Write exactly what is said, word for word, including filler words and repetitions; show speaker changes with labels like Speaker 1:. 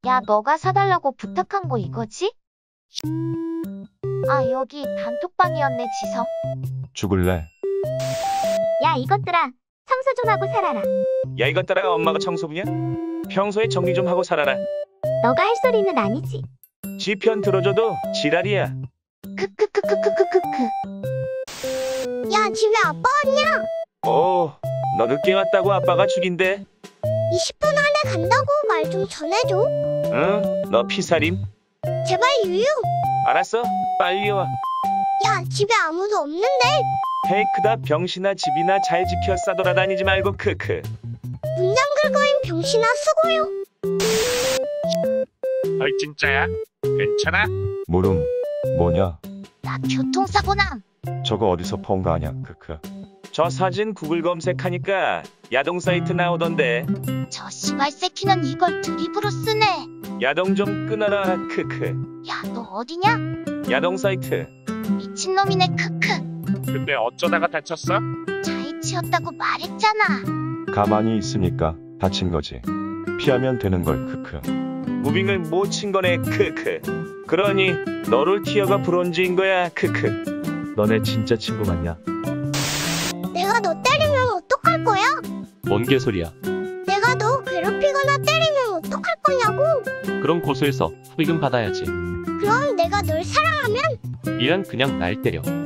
Speaker 1: 야, 너가 사달라고 부탁한 거 이거지? 아, 여기 단톡방이었네, 지성.
Speaker 2: 죽을래?
Speaker 1: 야, 이것들아. 청소 좀 하고 살아라.
Speaker 3: 야, 이것들아, 엄마가 청소부냐? 평소에 정리 좀 하고 살아라.
Speaker 1: 너가 할 소리는 아니지.
Speaker 3: 지 편 들어줘도 지랄이야.
Speaker 1: 크크크크크크크크.
Speaker 4: 야, 집에 아빠 왔냐?
Speaker 3: 오, 너 늦게 왔다고 아빠가 죽인대.
Speaker 4: 이십 분 안에 간다고 말 좀 전해줘.
Speaker 3: 응? 너 피살임?
Speaker 4: 제발 유유.
Speaker 3: 알았어, 빨리 와.
Speaker 4: 야, 집에 아무도 없는데?
Speaker 3: 페이크다 병신아. 집이나 잘 지켜 싸돌아다니지 말고. 크크.
Speaker 4: 문 잠글 거임 병신아. 수고요.
Speaker 5: 헐 진짜야? 괜찮아?
Speaker 2: 물음 뭐냐?
Speaker 1: 나 교통사고남.
Speaker 2: 저거 어디서 본 거 아냐? 크크.
Speaker 3: 저 사진 구글 검색하니까 야동 사이트 나오던데.
Speaker 1: 저 씨발 새끼는 이걸 드립으로 쓰네.
Speaker 3: 야동 좀 끊어라. 크크.
Speaker 1: 야, 너 어디냐?
Speaker 3: 야동 사이트.
Speaker 1: 미친놈이네. 크크.
Speaker 5: 근데 어쩌다가 다쳤어?
Speaker 1: 자이치였다고 말했잖아.
Speaker 2: 가만히 있으니까 다친 거지. 피하면 되는 걸. 크크.
Speaker 3: 무빙을 못 친 거네. 크크. 그러니 너를 티어가 브론즈인 거야. 크크.
Speaker 6: 너네 진짜 친구 맞냐?
Speaker 4: 내가 너 때리면 어떡할 거야?
Speaker 6: 뭔 개소리야.
Speaker 4: 내가 너 괴롭히거나 때리면 어떡할 거냐고.
Speaker 6: 그럼 고소해서 후비금 받아야지.
Speaker 4: 그럼 내가 널 사랑하면?
Speaker 6: 이란 그냥 날 때려.